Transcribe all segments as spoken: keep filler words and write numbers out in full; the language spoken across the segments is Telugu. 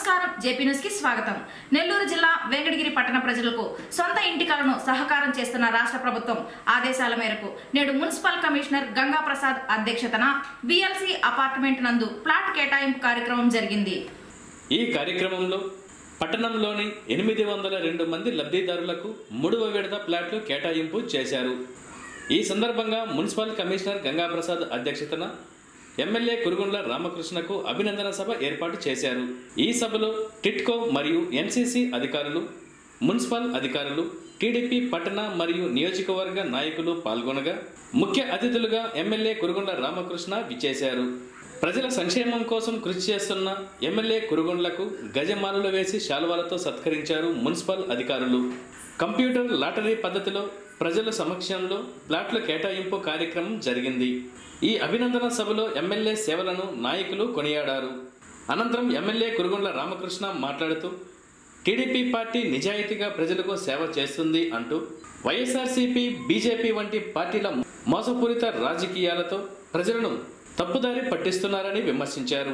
నమస్కారం జేపీ న్యూస్ కి స్వాగతం. నెల్లూరు జిల్లా వెంకటగిరి పట్టణ ప్రజలకు సొంత ఇంటి కలను సహకారం చేస్తున్న రాష్ట్ర ప్రభుత్వం ఆదేశాల మేరకు నేడు మున్సిపల్ కమిషనర్ గంగా ప్రసాద్ అధ్యక్షతన బిఎల్సి అపార్ట్మెంట్ నందు ప్లాట్ కేటాయింపు కార్యక్రమం జరిగింది. ఈ కార్యక్రమంలో పట్టణంలోని ఎనిమిది వందల రెండు మంది లబ్ధిదారులకు మూడవ విడత ప్లాట్లు కేటాయింపు చేశారు. ఈ సందర్భంగా మున్సిపల్ కమిషనర్ గంగా ప్రసాద్ అధ్యక్షతన ఎమ్మెల్యే కురుగుండ్ల రామకృష్ణకు అభినందన సభ ఏర్పాటు చేశారు. ఈ సభలో టిట్కో మరియు ఎన్సీసీ అధికారులు, మున్సిపల్ అధికారులు, టీడీపీ పట్టణ మరియు నియోజకవర్గ నాయకులు పాల్గొనగా ముఖ్య అతిథులుగా ఎమ్మెల్యే కురుగుండ్ల రామకృష్ణ విచ్చేశారు. ప్రజల సంక్షేమం కోసం కృషి చేస్తున్న ఎమ్మెల్యే కురుగుండ్లకు గజమాలలు వేసి శాలువాలతో సత్కరించారు మున్సిపల్ అధికారులు. కంప్యూటర్ లాటరీ పద్ధతిలో ప్రజల సమక్షంలో ప్లాట్ల కేటాయింపు కార్యక్రమం జరిగింది. ఈ అభినందన సభలో ఎమ్మెల్యే సేవలను నాయకులు కొనియాడారు. అనంతరం ఎమ్మెల్యే కురుగుండ్ల రామకృష్ణ మాట్లాడుతూ టీడీపీ పార్టీ నిజాయితీగా ప్రజలకు సేవ చేస్తుంది అంటూ వైఎస్ఆర్సీపీ, బీజేపీ వంటి పార్టీల మోసపూరిత రాజకీయాలతో ప్రజలను తప్పుదారి పట్టిస్తున్నారని విమర్శించారు.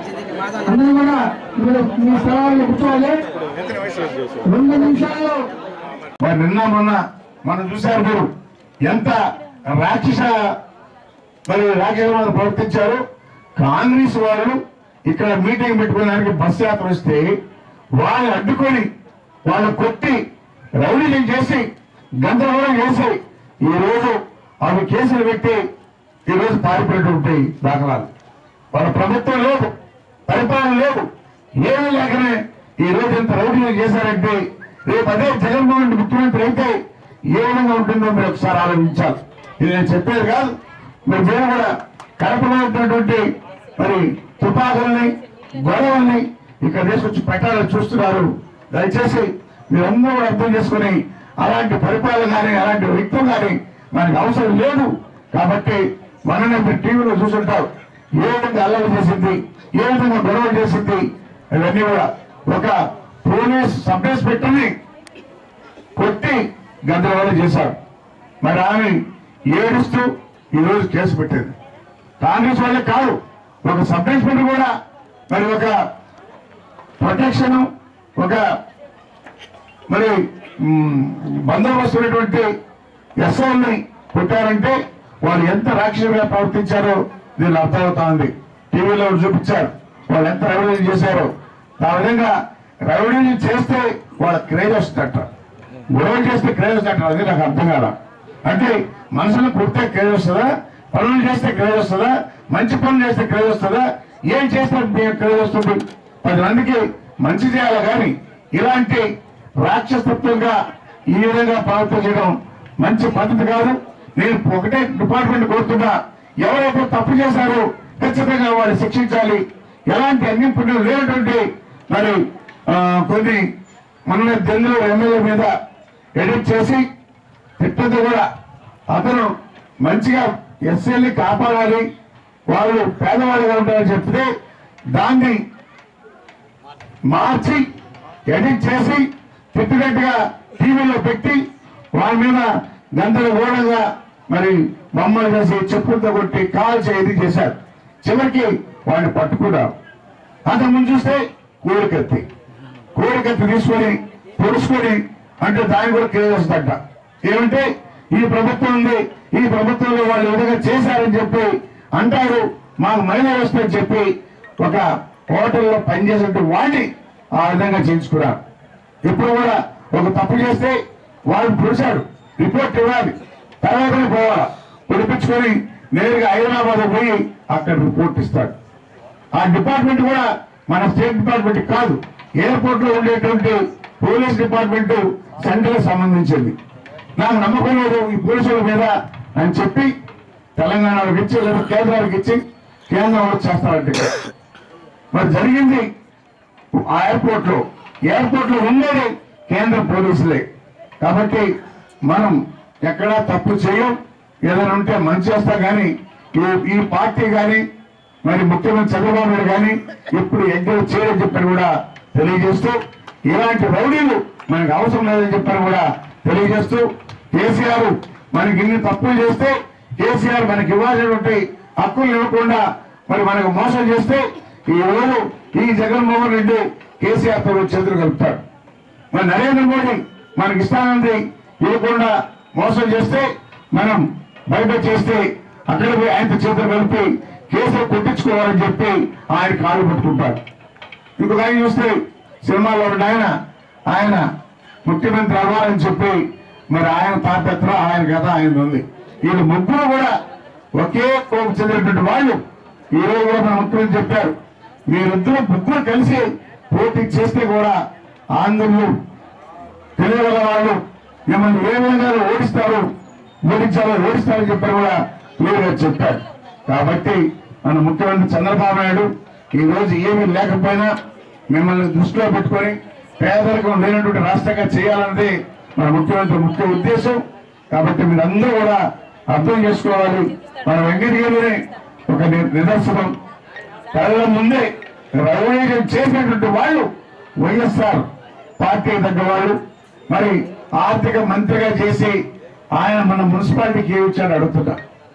నిన్న మొన్న మనం చూశారు, మీరు ఎంత రాక్షస మరి రాజ్యాంగం ప్రవర్తించారు. కాంగ్రెస్ వాళ్ళు ఇక్కడ మీటింగ్ పెట్టుకోవడానికి బస్ యాత్ర వస్తే వాళ్ళు అడ్డుకొని వాళ్ళు కొట్టి రౌడీలు చేసి గందరగోళం చేసి ఈ రోజు అవి కేసులు పెట్టి ఈ రోజు పారిపోయేటువంటి దాఖలాలు. వాళ్ళ ప్రభుత్వం లేదు, పరిపాలన లేదు, ఏమీ లేకనే ఈ రోజు ఎంత రౌడీలు చేశారంటే రేపు అదే జగన్మోహన్ రెడ్డి ముఖ్యమంత్రి అయితే ఏ విధంగా ఉంటుందో మీరు ఒకసారి ఆలోచించాలి. ఇది నేను చెప్పేది కాదు. మీరు మీరు కూడా కడపలో ఉన్నటువంటి మరి తుపాకుల్ని, గొడవల్ని ఇక్కడ తీసుకొచ్చి పెట్టాలని చూస్తున్నారు. దయచేసి మీరందరూ కూడా అర్థం చేసుకుని అలాంటి పరిపాలన కానీ అలాంటి వ్యక్తులు కానీ మనకు అవసరం లేదు. కాబట్టి మననే మీరు టీవీలో చూసుంటారు ఏ విధంగా అల్లరి చేసింది, ఏ విధంగా గొడవలు చేసింది. ఇవన్నీ కూడా ఒక పోలీస్ సబ్ ఇన్స్పెక్టర్ని కొట్టి గందరగోళం చేశారు. మరి ఆమె ఏడుస్తూ ఈ రోజు కేసు పెట్టింది. కాంగ్రెస్ వాళ్ళే కాదు, ఒక సబ్ ఇన్స్పెక్టర్ కూడా మరి ఒక ప్రొటెక్షన్, ఒక మరి బందోబస్తు ఉన్నటువంటి ఎస్ఐల్ని కొట్టారంటే వాళ్ళు ఎంత రాక్షసుగా ప్రవర్తించారో దీన్ని అర్థమవుతా ఉంది. టీవీలో చూపించారు వాళ్ళు ఎంత రౌడీలు చేశారో. ఆ విధంగా రౌడీలు చేస్తే వాళ్ళ క్రేజ్ వస్తుందట, గొడవలు చేస్తే క్రేజ్ వస్తుందట. అది నాకు అర్థం కాదా. అంటే మనుషులు కొడితే క్రేజ్ వస్తుందా, పనులు చేస్తే క్రేజ్ వస్తుందా, మంచి పనులు చేస్తే క్రేజ్ వస్తుందా, ఏం చేస్తే క్రేజ్ వస్తుంది? పది మందికి మంచి చేయాలి కానీ ఇలాంటి రాక్షసత్వంగా ఈ విధంగా ప్రవర్తించడం మంచి పద్ధతి కాదు. నేను ఒకటే డిపార్ట్మెంట్ కోరుతున్నా, ఎవరైతే తప్పు చేశారో ఖచ్చితంగా వాళ్ళు శిక్షించాలి. ఎలాంటి అన్నింపుణ్యం లేనటువంటి మరి కొన్ని మన దెందులు ఎమ్మెల్యే మీద ఎడిట్ చేసి తిట్టదు కూడా. అతను మంచిగా ఎస్ఎల్ని కాపాడాలి, వాళ్ళు పేదవాళ్ళుగా ఉంటారని చెప్తే దాన్ని మార్చి ఎడిట్ చేసి తిట్టినట్టుగా టీవీలో పెట్టి వాళ్ళ మీద గందరగోళంగా మరి బొమ్మలు వేసి చెప్పులతో కొట్టి కాల్ చేయది చేశారు. చివరికి వాడిని పట్టుకున్నారు. అంతకు ముందు చూస్తే కోడికత్తి కోడికత్తి తీసుకొని పొడుచుకొని అంటే దాన్ని కూడా కేసు వస్తుందట. ఏమంటే ఈ ప్రభుత్వం ఉంది, ఈ ప్రభుత్వంలో వాళ్ళు విధంగా చేశారని చెప్పి అంటారు. మాకు మహిళ వస్తుందని చెప్పి ఒక హోటల్లో పనిచేసే వాడిని ఆ విధంగా చేయించుకున్నారు. ఇప్పుడు కూడా ఒక తప్పు చేస్తే వాళ్ళు పొడిచాడు, రిపోర్ట్ ఇవ్వాలి, తర్వాతనే పోవాలా. పొడిపించుకొని నేరుగా హైదరాబాద్ పోయి అక్కడ రిపోర్ట్ ఇస్తాడు. ఆ డిపార్ట్మెంట్ కూడా మన స్టేట్ డిపార్ట్మెంట్ కాదు, ఎయిర్పోర్ట్ లో ఉండేటువంటి పోలీస్ డిపార్ట్మెంట్ సెంట్రల్ సంబంధించింది. నాకు నమ్మకం లేదు ఈ పోలీసుల మీద అని చెప్పి తెలంగాణకు ఇచ్చి లేదా కేంద్రానికి ఇచ్చి కేంద్రం చేస్తారంటే మరి జరిగింది ఆ ఎయిర్పోర్ట్ లో ఎయిర్పోర్ట్ లో ఉండేది కేంద్ర పోలీసులే. కాబట్టి మనం ఎక్కడా తప్పు చేయం, ఏదైనా ఉంటే మంచి చేస్తా కానీ ఈ పార్టీ కానీ మరి ముఖ్యమంత్రి చంద్రబాబు నాయుడు కానీ ఇప్పుడు ఎంకరేజ్ చేయని చెప్పని కూడా తెలియజేస్తూ ఇలాంటి రౌడీలు మనకు అవసరం లేదని చెప్పని కూడా తెలియజేస్తూ కేసీఆర్ మనకి ఇన్ని తప్పులు చేస్తే కేసీఆర్ మనకి ఇవ్వాల్సినటువంటి హక్కులు ఇవ్వకుండా మరి మనకు మోసం చేస్తే ఈ రోజు ఈ జగన్మోహన్ రెడ్డి కేసీఆర్ తో చేతులు కలుపుతాడు. మరి నరేంద్ర మోడీ మనకి ఇస్తానంది ఇవ్వకుండా మోసం చేస్తే, మనం బయట చేస్తే అక్కడ పోయి ఆయనతో చేతులు కలిపి కేసులు కొట్టించుకోవాలని చెప్పి ఆయన కాలు పట్టుకుంటాడు. ఇంకొక ఆయన చూస్తే సినిమాలో ఉన్న ఆయన ఆయన ముఖ్యమంత్రి అవ్వాలని చెప్పి మరి ఆయన తాపత్ర ఆయన కథ ఆయన ఉంది. వీళ్ళు ముగ్గురు కూడా ఒకే కోపు చెందినటువంటి వాళ్ళు. ఈ రోజు కూడా మన ముఖ్యమంత్రి చెప్పారు, మీరిద్దరు ముగ్గురు కలిసి పోటీ చేస్తే కూడా ఆంధ్రులు తెలియగల వాళ్ళు మిమ్మల్ని ఏ విధంగా ఓడిస్తారు, ఓడించాలో ఓడిస్తారని చెప్పారు కూడా క్లియర్గా చెప్పారు. కాబట్టి మన ముఖ్యమంత్రి చంద్రబాబు నాయుడు ఈ రోజు ఏమీ లేకపోయినా మిమ్మల్ని దృష్టిలో పెట్టుకొని పేదరికం లేనటువంటి రాష్ట్రంగా చేయాలన్నది మన ముఖ్యమంత్రి ముఖ్య ఉద్దేశం. కాబట్టి మీరందరూ కూడా అర్థం చేసుకోవాలి. మన వెంకటగిరిలోనే ఒక నిదర్శనం, కళ్ళ ముందే రౌడీజం చేసినటువంటి వాళ్ళు వైఎస్ఆర్ పార్టీ తగ్గ వాళ్ళు. మరి ఆర్థిక మంత్రిగా చేసి ఆయన మన మున్సిపాలిటీకి ఏ ఇచ్చాడు అడుగుతున్నా.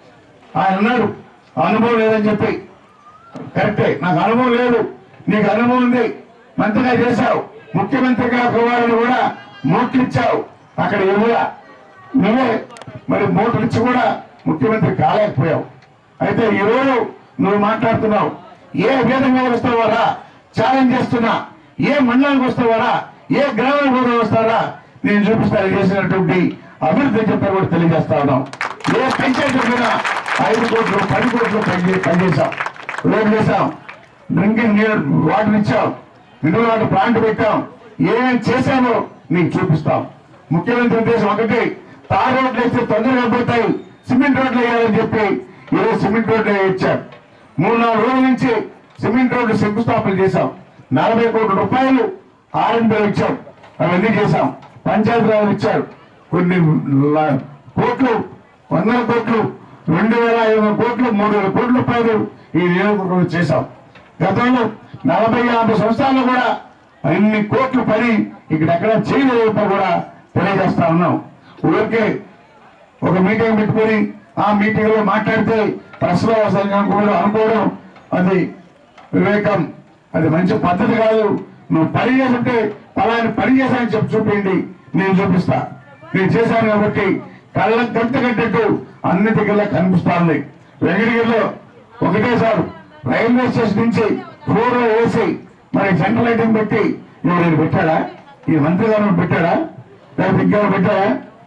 ఆయన అన్నాడు అనుభవం లేదని చెప్పి. కరెక్టే, నాకు అనుభవం లేదు, నీకు అనుభవం ఉంది, మంత్రిగా చేశావు, ముఖ్యమంత్రిగా కోవాలని కూడా మోట్లు ఇచ్చావు, అక్కడ ఇవ్వగా నువ్వే మరి మోట్లు ఇచ్చి కూడా ముఖ్యమంత్రి కాలేకపోయావు. అయితే ఈరోజు నువ్వు మాట్లాడుతున్నావు, ఏ విధంగా వస్తావారా ఛాలెంజ్ చేస్తున్నా, ఏ మండలానికి వస్తావారా, ఏ గ్రామానికి కూడా వస్తారా నేను చూపిస్తాను చేసినటువంటి అభివృద్ధి చెప్పారు కూడా తెలియజేస్తా ఉన్నాం. ఏ పంచాయతీ కూడా ఐదు కోట్లు పది కోట్లు పనిచేశాం, రోడ్లు వేసాం, డ్రింకింగ్ నీరు వాటర్ ఇచ్చాం, మినరల్ వాటర్ ప్లాంట్ పెట్టాం, ఏమేమి చేశామో నీకు చూపిస్తాం. ముఖ్యమంత్రి ఉద్దేశం ఒకటి, తార్ రోడ్లు వేస్తే తొందరగా పోతాయి, సిమెంట్ రోడ్లు వేయాలని చెప్పి ఈరోజు సిమెంట్ రోడ్లు ఇచ్చారు. మూడు నాలుగు రోజుల నుంచి సిమెంట్ రోడ్లు శంకుస్థాపన చేశాం. నలభై కోట్ల రూపాయలు ఆర్ఎండ్బీలు ఇచ్చాం, అవన్నీ చేశాం. పంచాయతీరాజులు ఇచ్చారు కొన్ని కోట్లు, వందల కోట్లు, రెండు వేల ఐదు వందల కోట్లు, మూడు వేల కోట్ల రూపాయలు ఈ నియోజకవర్గంలో చేశాం. గతంలో నలభై యాభై సంవత్సరాల్లో కూడా అన్ని కోట్లు పని ఇక్కడ ఎక్కడ చేయలేకపోతే కూడా తెలియజేస్తా ఉన్నాం. ఊరికే ఒక మీటింగ్ పెట్టుకుని ఆ మీటింగ్ లో మాట్లాడితే ప్రశ్నలు వస్తాయని అనుకోవడం అనుకోవడం అది వివేకం, అది మంచి పద్ధతి కాదు. నువ్వు పని చేస్తుంటే పలాని పని చేశానని చెప్పి చూపించండి, నేను చూపిస్తా. నేను చేశాను కాబట్టి కళ్ళ గంట కట్టట్టు అన్నిటికల్లా కనిపిస్తా ఉంది. వెంకటగిరిలో ఒకటేసారి రైల్వే స్టేషన్ నుంచి ఫ్లోర్ లో వేసి మరి సెంట్రల్ లైటింగ్ పెట్టి ఎవరైనా పెట్టాడా? ఈ మంత్రి గారు పెట్టాడా? లేకపోతే ఇంకెవరు పెట్టాడా?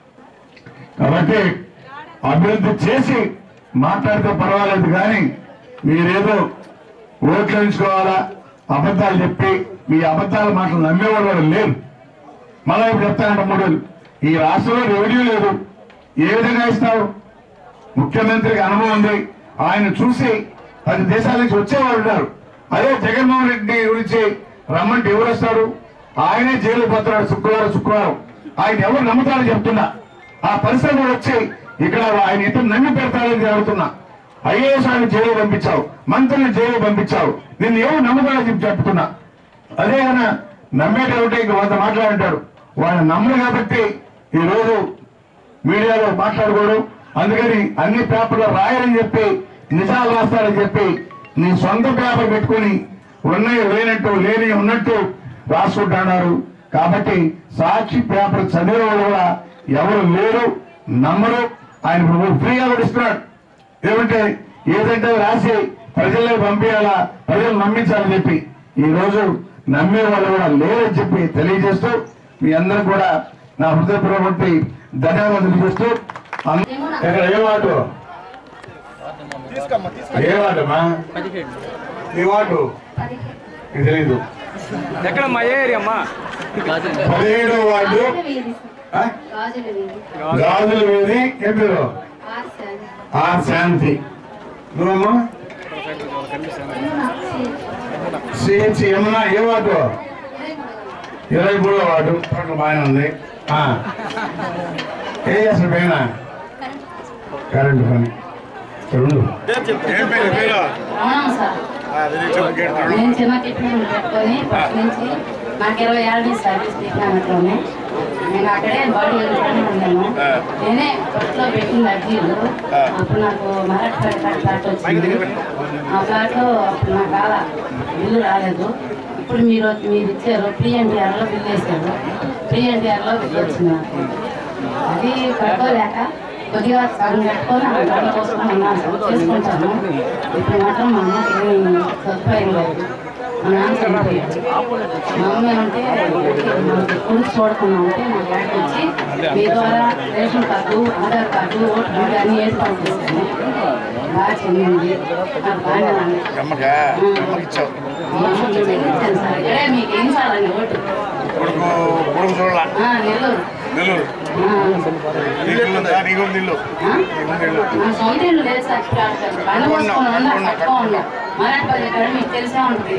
కాబట్టి అభివృద్ధి చేసి మాట్లాడితే పర్వాలేదు, కానీ మీరేదో ఓట్లు వేయించుకోవాలా, అబద్ధాలు చెప్పి మీ అబద్ధాల మాటలు నమ్మేవాళ్ళు లేరు. మళ్ళీ ఇప్పుడు చెప్తానంట మూడు ఈ రాష్ట్రంలో రెవెన్యూ లేదు, ఏ విధంగా ఇస్తావు? ముఖ్యమంత్రికి అనుభవం ఉంది, ఆయన చూసి పది దేశాల నుంచి వచ్చేవాళ్ళు ఉన్నారు. అదే జగన్మోహన్ రెడ్డి గురించి రమ్మంటే ఎవరు వస్తారు? ఆయనే జైలు పోతున్నాడు శుక్రవారం శుక్రవారం ఆయన ఎవరు నమ్ముతారని చెప్తున్నా. ఆ పరిశ్రమ వచ్చి ఇక్కడ ఆయన ఎంత నమ్మి పెడతారని అడుగుతున్నా. ఐఏఎస్ ఆయన జైలు పంపించావు, మంత్రులను జైలు పంపించావు, నిన్ను ఎవరు నమ్ముతారని చెప్పి చెప్తున్నా. అదే ఆయన నమ్మేటంటే ఇంక వంద మాట్లాడంటాడు. వాళ్ళు నమ్మరు కాబట్టి ఈ రోజు మీడియాలో మాట్లాడుకోవడం, అందుకని అన్ని పేపర్లో రాయాలని చెప్పి నిజాలు రాస్తారని చెప్పి నీ సొంత పేపర్ పెట్టుకుని ఉన్నాయి లేనట్టు లేని ఉన్నట్టు రాసుకుంటున్నారు. కాబట్టి సాక్షి పేపర్ చదివే వాళ్ళు కూడా ఎవరు లేరు, నమ్మరు. ఆయన ఫ్రీగా కూడా ఇస్తున్నాడు. ఏమంటే ఏదంటే రాసి ప్రజల్లో పంపించాలా, ప్రజలు నమ్మించాలని చెప్పి ఈ రోజు నమ్మే వాళ్ళు కూడా లేరని చెప్పి తెలియజేస్తూ మీ అందరూ కూడా నా హృదయపూర్వక ధన్యవాదాలు చేస్తూ ఇక్కడ ఏ వాటు ఏ వాటమ్మా ఏ వాటు తెలీదు. ఎక్కడమ్మా ఏ ఏరియా అమ్మా? పదిహేడో వార్డు గాజుల వీధి. ఏం పేరు? Are Shanti. నువ్వమ్మా? సిహెచ్సి ఏమన్నా ఏ వార్డు? ఇరవై మూడో వార్డు. బాగానే ఉంది. ఏ చేస్తారు పైన? కరెంటు పని. రెండు నేను చిన్న టిఫిన్ పెట్టుకొని ఫస్ట్ నుంచి నాకు ఇరవై ఏళ్ళ నుంచి సర్వీస్ టిఫిన్ ఉన్నాయి. నేను అక్కడే బాడీ వెళ్తానే ఉన్నాను. నేనే ఫస్ట్లో పెట్టింది అర్జీలు. అప్పుడు నాకు మరాఠపేట ఫ్లాట్ వచ్చింది. ఆ ఫ్లాట్లో అప్పుడు నాకు కాల బిల్లు రాలేదు. ఇప్పుడు మీరు మీరు ఇచ్చారు ప్రీ ఎన్టీఆర్లో బిల్లు వేశారు. ప్రీ ఎన్టీఆర్లో బిల్లు వచ్చింది నాకు. అది కట్టుకోలేక కొద్దిగా సగం కట్టుకొని ఆ గడ్డ కోసుకొని ఉన్నాను చేసుకుంటాను. ఇప్పుడు మాత్రం మా అమ్మకి ఏమి సదుపాయం లేదు. మా నాన్న చనిపోయాడు. మా అమ్మ అంటే మనకి కొడుకు చూడకుండా ఉంటే మా డాడీ వచ్చి మీ ద్వారా ration card Aadhaar card vote card అన్నీ ఏర్పాటు చేస్తాను. బాగా చెందింది నాకు బాగానే ఇచ్చాను సార్. ఇక్కడే మీకు ఏం చాలండి ఓటు నెల్లూరు సొంత ఇల్లు లేదు సార్. బండి పోసుకొని ఉన్నా తక్కువ ఉన్నా మరాఠపల్లి ఇక్కడ మీకు తెలిసే ఉంటుంది.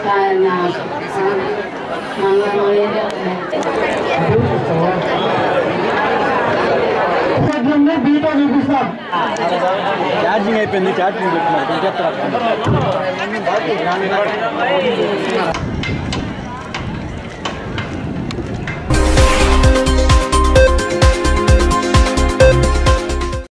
బీటో చూపిస్తాం. ఛార్జింగ్ అయిపోయింది, ఛార్జింగ్ పెట్టుకున్నారు.